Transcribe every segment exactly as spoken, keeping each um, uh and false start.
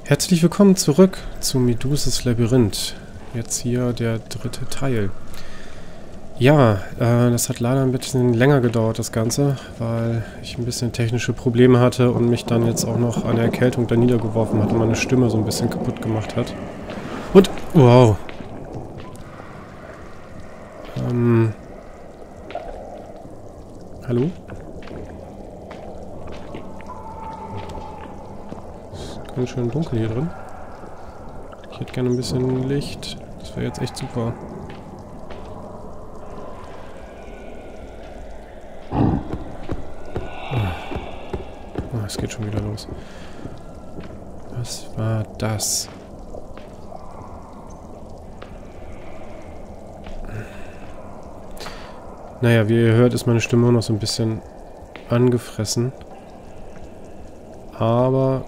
Herzlich willkommen zurück zu Medusas Labyrinth. Jetzt hier der dritte Teil. Ja, äh, das hat leider ein bisschen länger gedauert, das Ganze, weil ich ein bisschen technische Probleme hatte und mich dann jetzt auch noch eine Erkältung da niedergeworfen hat und meine Stimme so ein bisschen kaputt gemacht hat. Und, wow. Ähm. Hallo? Ist ganz schön dunkel hier drin. Ich hätte gerne ein bisschen Licht. Das wäre jetzt echt super. Oh, es geht schon wieder los. Was war das? Naja, wie ihr hört, ist meine Stimme noch so ein bisschen angefressen. Aber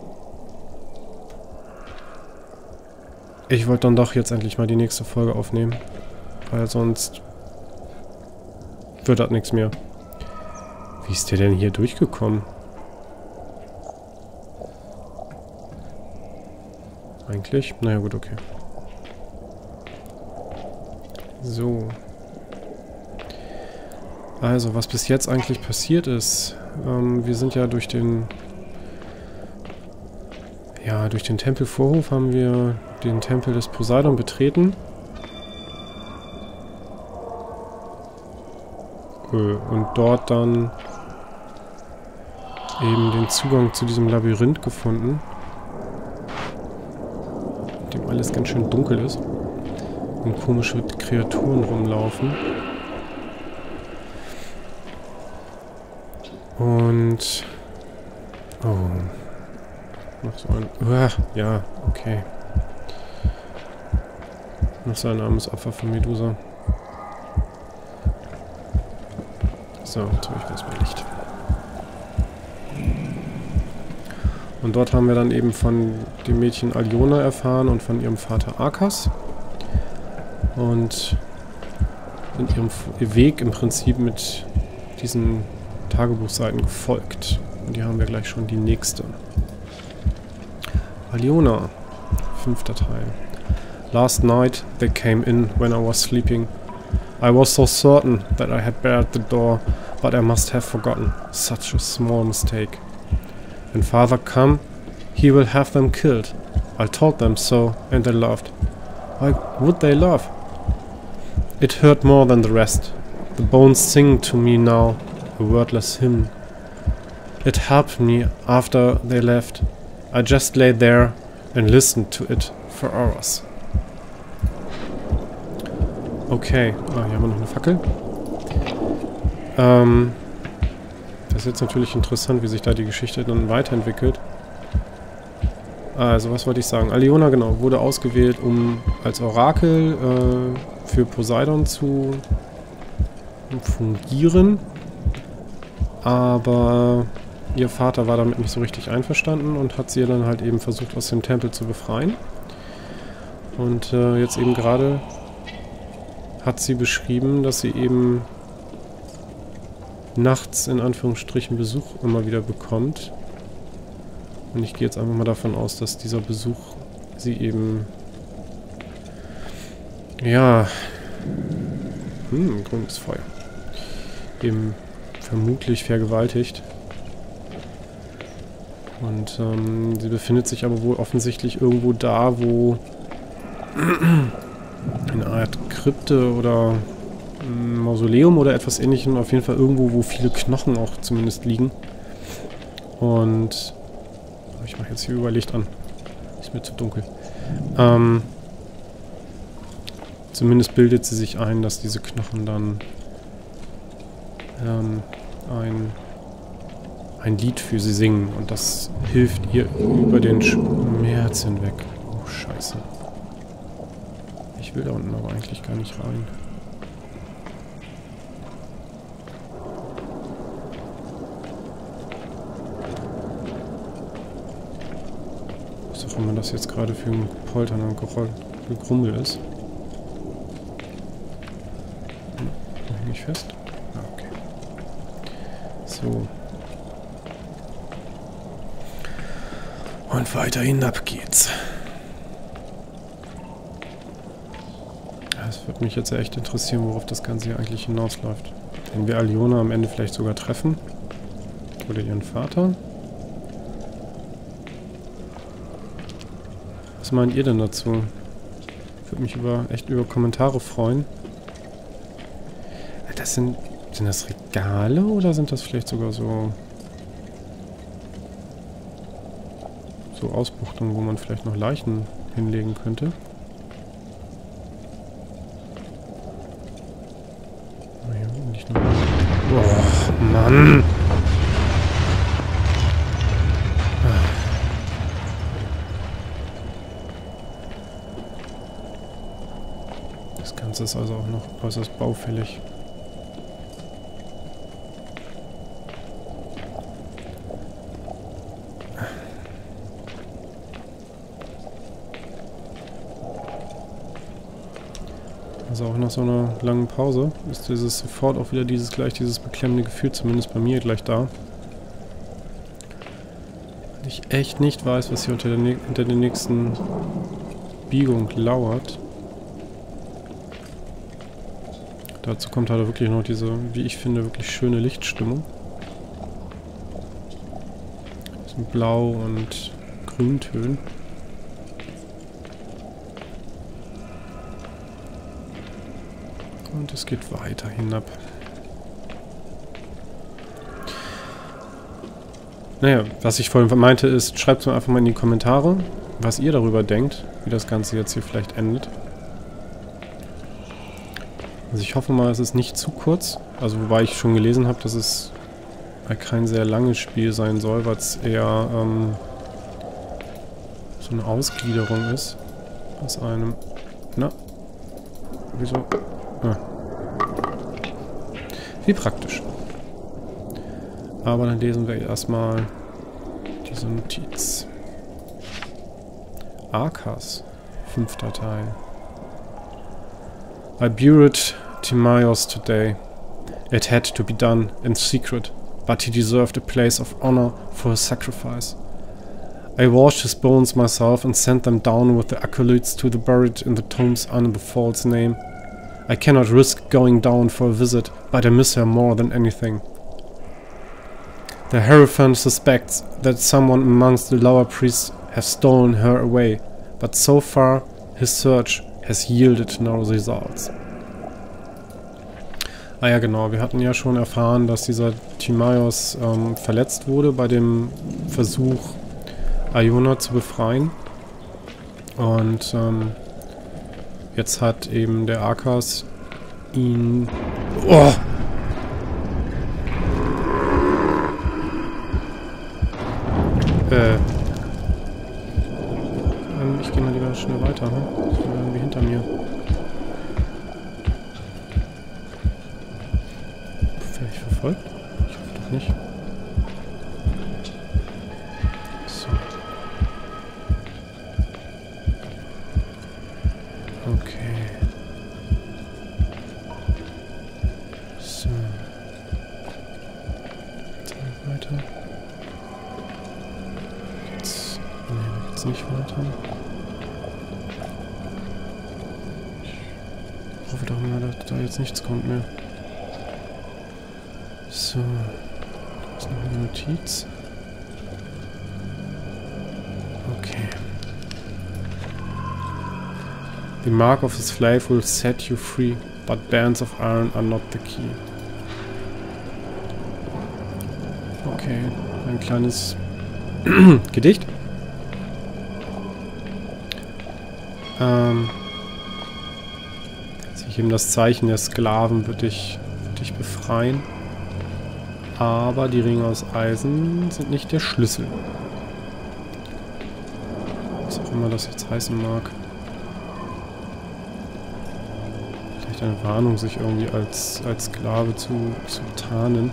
ich wollte dann doch jetzt endlich mal die nächste Folge aufnehmen. Weil sonst wird das nichts mehr. Wie ist der denn hier durchgekommen? Eigentlich? Naja, gut, okay. So. Also, was bis jetzt eigentlich passiert ist. Ähm, wir sind ja durch den... Ja, durch den Tempelvorhof haben wir den Tempel des Poseidon betreten. Und dort dann eben den Zugang zu diesem Labyrinth gefunden. In dem alles ganz schön dunkel ist. Und komische Kreaturen rumlaufen. Und... Oh. Noch so ein... Uah, ja, okay. Noch so ein armes Opfer von Medusa. So, jetzt habe ich was mehr Licht. Und dort haben wir dann eben von dem Mädchen Aliona erfahren und von ihrem Vater Arkas. Und sind ihrem Weg im Prinzip mit diesen Tagebuchseiten gefolgt. Und hier haben wir gleich schon die nächste. Aliona, fünfter Teil. Last night they came in when I was sleeping. I was so certain that I had barred the door, but I must have forgotten. Such a small mistake. When father come, he will have them killed. I told them so, and they laughed. Why would they laugh? It hurt more than the rest. The bones sing to me now, a wordless hymn. It helped me after they left. I just lay there and listened to it for hours. Okay, ah, hier haben wir noch eine Fackel. Ähm, das ist jetzt natürlich interessant, wie sich da die Geschichte dann weiterentwickelt. Also, was wollte ich sagen? Aliona, genau, wurde ausgewählt, um als Orakel äh, für Poseidon zu fungieren. Aber ihr Vater war damit nicht so richtig einverstanden und hat sie dann halt eben versucht, aus dem Tempel zu befreien. Und äh, jetzt eben gerade hat sie beschrieben, dass sie eben nachts in Anführungsstrichen Besuch immer wieder bekommt. Und ich gehe jetzt einfach mal davon aus, dass dieser Besuch sie eben... Ja... Hm, grünes Feuer. Eben vermutlich vergewaltigt. Und ähm, sie befindet sich aber wohl offensichtlich irgendwo da, wo eine Art Krypte oder ein Mausoleum oder etwas Ähnlichem, auf jeden Fall irgendwo, wo viele Knochen auch zumindest liegen. Und ich mache jetzt hier Überlicht an. Ist mir zu dunkel. Ähm, zumindest bildet sie sich ein, dass diese Knochen dann ähm, ein ein Lied für sie singen und das hilft ihr über den Schmerz hinweg. Oh, scheiße. Ich will da unten aber eigentlich gar nicht rein. Was auch immer das jetzt gerade für ein Poltern und Gegrummel ist. Hm, da häng ich fest? Ah, okay. So. Und weiter hinab geht's. Es würde mich jetzt echt interessieren, worauf das Ganze hier eigentlich hinausläuft. Wenn wir Aliona am Ende vielleicht sogar treffen. Oder ihren Vater. Was meint ihr denn dazu? Ich würde mich über, echt über Kommentare freuen. Das sind, sind das Regale oder sind das vielleicht sogar so... so Ausbuchtungen, wo man vielleicht noch Leichen hinlegen könnte? Nicht nur... Oh, Mann! Das Ganze ist also auch noch äußerst baufällig. Also auch nach so einer langen Pause ist dieses sofort auch wieder dieses gleich dieses beklemmende Gefühl, zumindest bei mir gleich da. Weil ich echt nicht weiß, was hier unter der, unter der nächsten Biegung lauert. Dazu kommt halt wirklich noch diese, wie ich finde, wirklich schöne Lichtstimmung. Diesen Blau- und Grüntönen. Und es geht weiter hinab. Naja, was ich vorhin meinte ist, schreibt es mir einfach mal in die Kommentare, was ihr darüber denkt, wie das Ganze jetzt hier vielleicht endet. Also ich hoffe mal, es ist nicht zu kurz. Also wobei ich schon gelesen habe, dass es kein sehr langes Spiel sein soll, weil es eher ähm, so eine Ausgliederung ist aus einem... Na? Wieso? Ah. Wie praktisch. Aber dann lesen wir erstmal diese Notiz. Arkas, fünfter Teil. I buried Timaeus today. It had to be done in secret, but he deserved a place of honor for his sacrifice. I washed his bones myself and sent them down with the acolytes to the buried in the tombs under the false name. I cannot risk going down for a visit, but I miss her more than anything. The Hierophant suspects that someone amongst the lower priests have stolen her away, but so far his search has yielded no results. Ah ja genau, wir hatten ja schon erfahren, dass dieser Timaeus ähm, verletzt wurde bei dem Versuch, Iona zu befreien. Und ähm, jetzt hat eben der Arkas ihn... Oh! Äh... Ich gehe mal lieber schnell weiter, ne? Ich bin irgendwie hinter mir. Werde ich verfolgt? Ich hoffe doch nicht. So. Okay. So. Jetzt weiter. Jetzt. Nee, da geht's nicht weiter. Ich hoffe doch mal, dass da jetzt nichts kommt mehr. So. Da ist noch eine Notiz. Okay. The mark of the slave will set you free, but bands of iron are not the key. Okay, ein kleines Gedicht. Ähm, sich eben das Zeichen der Sklaven wird dich, wird dich befreien. Aber die Ringe aus Eisen sind nicht der Schlüssel. Was auch immer das jetzt heißen mag. Vielleicht eine Warnung, sich irgendwie als, als Sklave zu, zu tarnen.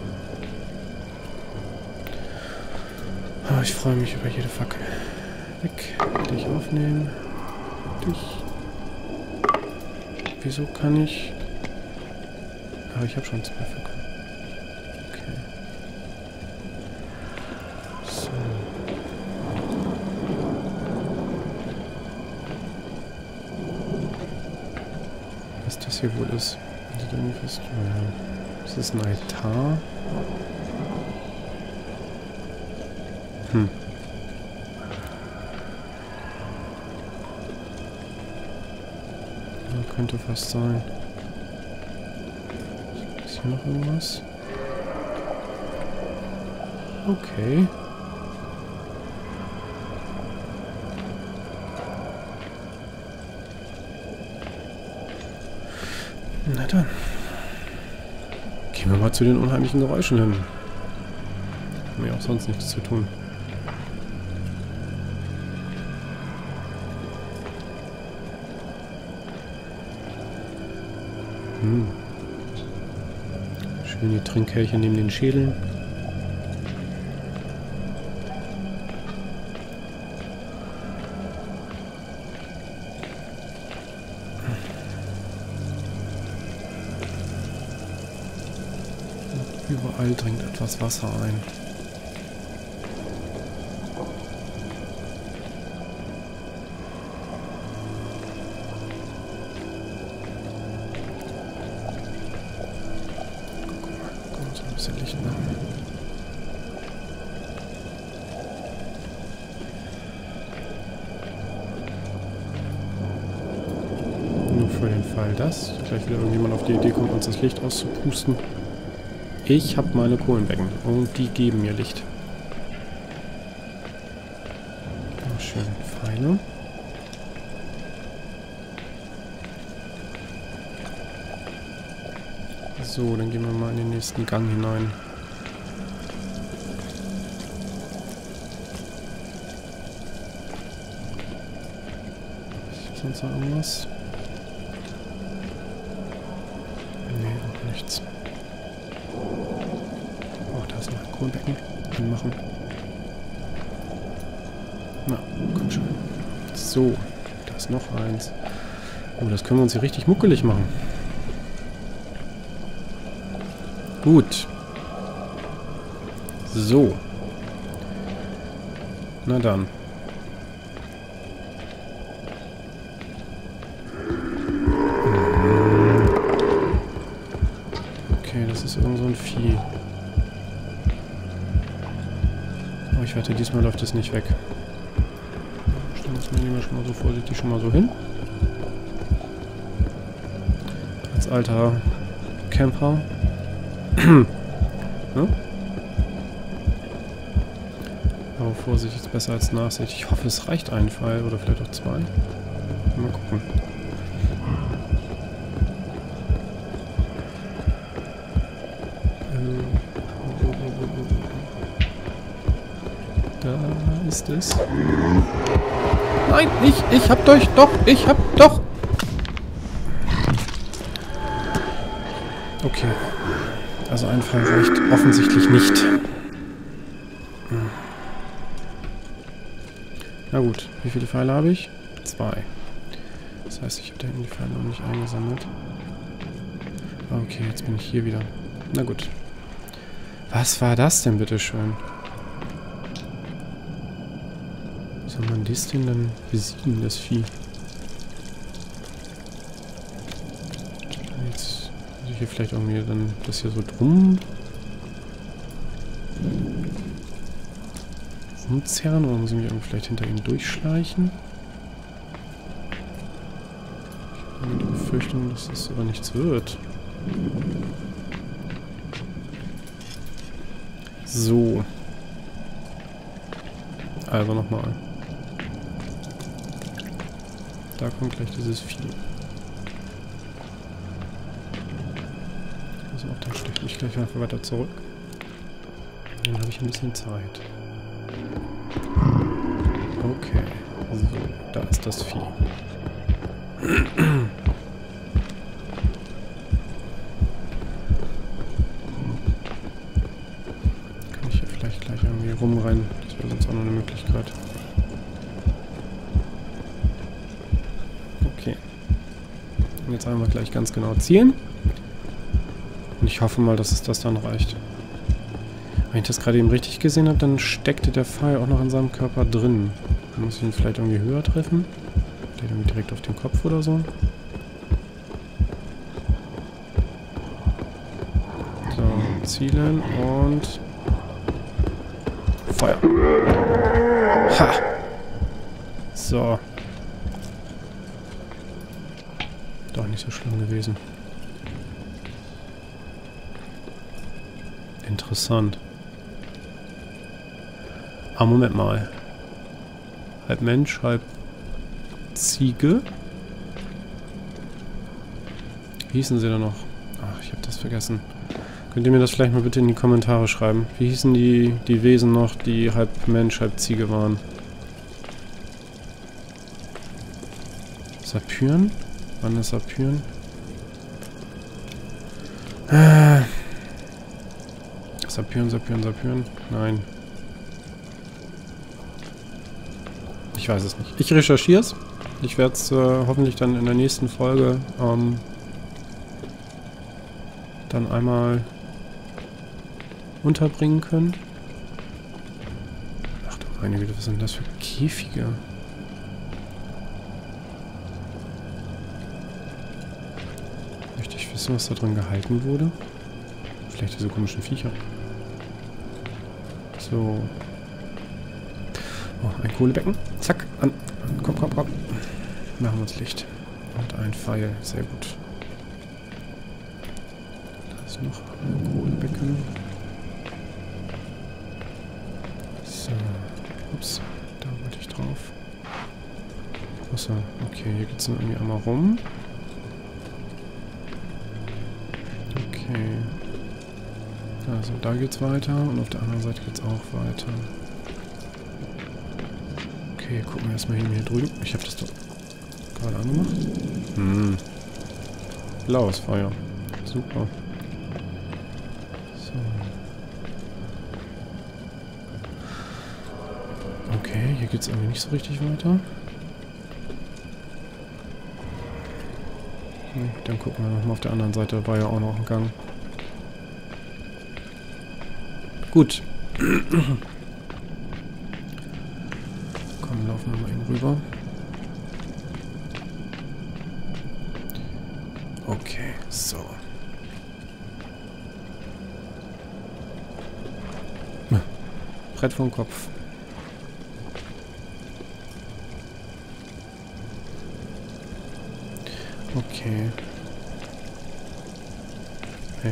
Ich freue mich über jede Fackel. Weg Dich aufnehmen. Dich. Wieso kann ich... Aber ich habe schon zwei bekommen. Okay. So. Was das hier wohl ist. Sieht irgendwie fast... Ja. Ist das ein Altar? Hm. Ja, könnte fast sein. Ist hier noch irgendwas? Okay. Na dann. Gehen wir mal zu den unheimlichen Geräuschen hin. Haben wir auch sonst nichts zu tun. Hm. Schön die Trinkkelche neben den Schädeln. Und überall dringt etwas Wasser ein. Licht machen. Nur für den Fall, dass gleich wieder irgendjemand auf die Idee kommt, uns das Licht auszupusten. Ich habe meine Kohlenbecken und die geben mir Licht. Oh, schön. Pfeile. So, dann gehen wir mal in den nächsten Gang hinein. Ist sonst noch irgendwas? Nee, auch nichts. Oh, da ist noch ein Kohlenbecken. Anmachen. Na, komm schon. So, da ist noch eins. Oh, das können wir uns hier richtig muckelig machen. Gut. So. Na dann. Okay, das ist irgend so ein Vieh. Oh, ich wette, diesmal läuft es nicht weg. Stellen wir uns mal lieber schon mal so vorsichtig schon mal so hin. Als alter Camper. Ne? Aber Vorsicht ist besser als Nachsicht. Ich hoffe, es reicht ein Pfeil oder vielleicht auch zwei. Mal gucken. Da ist es. Nein, ich, ich hab durch, doch, ich hab doch. Okay. Also ein Fall reicht offensichtlich nicht. Hm. Na gut, wie viele Pfeile habe ich? Zwei. Das heißt, ich habe da hinten die Pfeile noch nicht eingesammelt. Okay, jetzt bin ich hier wieder. Na gut. Was war das denn, bitteschön? Wie soll man das denn dann besiegen, das Vieh? Jetzt muss ich hier vielleicht irgendwie dann das hier so drum rumzerren oder muss ich mich irgendwie vielleicht hinter ihm durchschleichen? Ich habe die Befürchtung, dass das aber nichts wird. So. Also nochmal. Da kommt gleich dieses Vieh. Also auch dann steche ich gleich einfach weiter zurück. Dann habe ich ein bisschen Zeit. Okay. So, da ist das Vieh. Kann ich hier vielleicht gleich irgendwie rumrennen? Das wäre sonst auch noch eine Möglichkeit. Okay. Und jetzt einmal gleich ganz genau zielen. Und ich hoffe mal, dass es das dann reicht. Wenn ich das gerade eben richtig gesehen habe, dann steckte der Pfeil auch noch in seinem Körper drin. Dann muss ich ihn vielleicht irgendwie höher treffen. Der irgendwie direkt auf den Kopf oder so. So, zielen und Feuer. Ha! So. Doch nicht so schlimm gewesen. Interessant. Ah, Moment mal. Halb Mensch, halb Ziege. Wie hießen sie denn noch? Ach, ich habe das vergessen. Könnt ihr mir das vielleicht mal bitte in die Kommentare schreiben? Wie hießen die, die Wesen noch, die halb Mensch, halb Ziege waren? Satyren? Wann ist Satyren? Äh. Satyren, Satyren, Satyren? Nein. Ich weiß es nicht. Ich recherchiere es. Ich werde es äh, hoffentlich dann in der nächsten Folge ähm, dann einmal unterbringen können. Ach du meine Güte, was sind das für Käfige? Möchte ich wissen, was da drin gehalten wurde? Vielleicht diese komischen Viecher. So. Oh, ein Kohlebecken. Zack, an. Komm, komm, komm. Machen wir uns Licht. Und ein Pfeil. Sehr gut. Da ist noch ein Kohlebecken. So. Ups. Da wollte ich drauf. Achso. Okay, hier geht es nur irgendwie einmal rum. Okay. Also da geht's weiter und auf der anderen Seite geht's auch weiter. Okay, gucken wir erstmal hin hier drüben. Ich habe das doch gerade angemacht. Hm. Blaues Feuer. Super. So. Okay, hier geht's irgendwie nicht so richtig weiter. Hm, dann gucken wir nochmal auf der anderen Seite. Da war ja auch noch ein Gang. Gut. Komm, laufen wir mal eben rüber. Okay, so. Brett vom Kopf. Okay. Hey.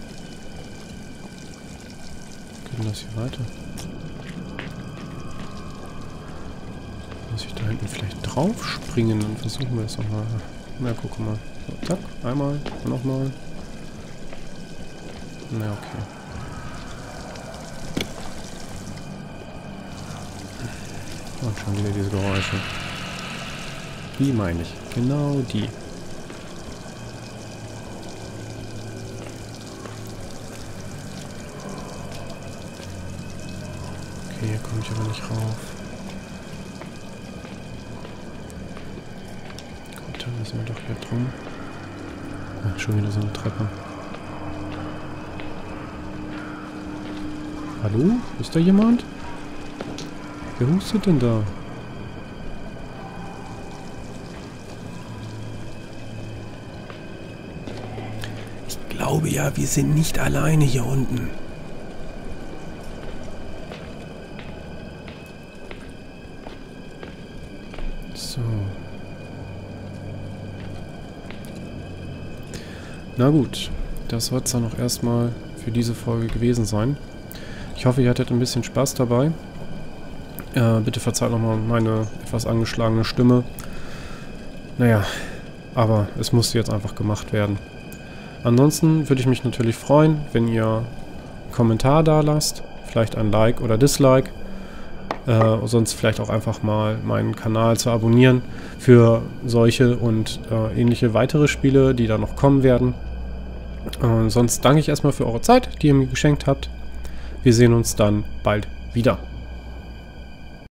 Geht denn das hier weiter? Muss ich da hinten vielleicht drauf springen? Dann versuchen wir es nochmal. Na, guck mal. So, zack, einmal, nochmal. Na, okay. Und schon wieder diese Geräusche. Die meine ich. Genau die. Okay, hier komme ich aber nicht rauf. Gut, dann müssen wir doch hier drum. Ach, schon wieder so eine Treppe. Hallo? Ist da jemand? Wer hustet denn da? Ich glaube ja, wir sind nicht alleine hier unten. So. Na gut, das soll es dann auch erstmal für diese Folge gewesen sein. Ich hoffe, ihr hattet ein bisschen Spaß dabei. Äh, bitte verzeiht nochmal meine etwas angeschlagene Stimme. Naja, aber es musste jetzt einfach gemacht werden. Ansonsten würde ich mich natürlich freuen, wenn ihr einen Kommentar da lasst, vielleicht ein Like oder Dislike. Äh, sonst vielleicht auch einfach mal meinen Kanal zu abonnieren für solche und äh, ähnliche weitere Spiele, die da noch kommen werden. Äh, sonst danke ich erstmal für eure Zeit, die ihr mir geschenkt habt. Wir sehen uns dann bald wieder.